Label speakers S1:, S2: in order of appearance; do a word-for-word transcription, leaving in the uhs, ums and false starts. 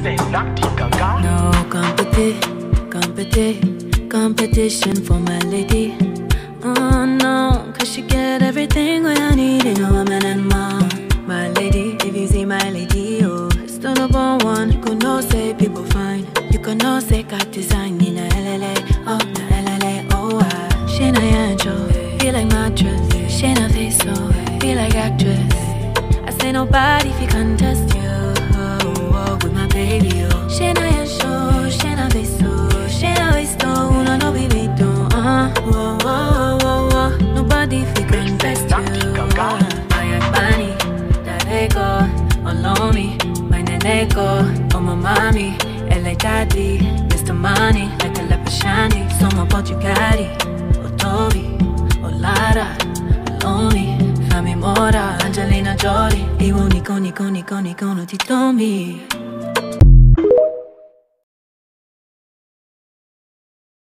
S1: No competi, competi, competition for my lady. Oh no, cause she get everything when I need in a woman and mom. My lady, if you see my lady, oh, it's the number one. You can know say people fine. You can know say got design in a L L A, oh, na L L A, oh, ah. She na yancho, feel like mattress. She na face, oh, feel like actress. I say nobody fi contest you, oh, oh, with my baby, oh. She na yancho, she na face, oh, she na waist, oh, no, no, baby, don't, uh, oh, oh, oh, oh. Nobody fi contest you, oh. My Bunny, that echo, on me, my Neneko, oh my mommy, L A daddy, Mister Money, like a leopard shiny, so my Bugatti, oh Toby, oh Lara, Lomi, Fami Mora, Angelina Jolie, Iwo Nico, Nico, Nico, Nico, no ti tomi.